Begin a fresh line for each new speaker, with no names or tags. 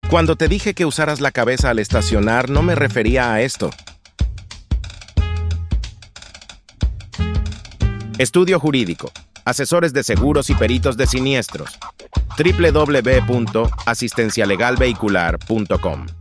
Cuando te dije que usaras la cabeza al estacionar, no me refería a esto. Estudio Jurídico. Asesores de seguros y peritos de siniestros. www.asistencialegalvehicular.com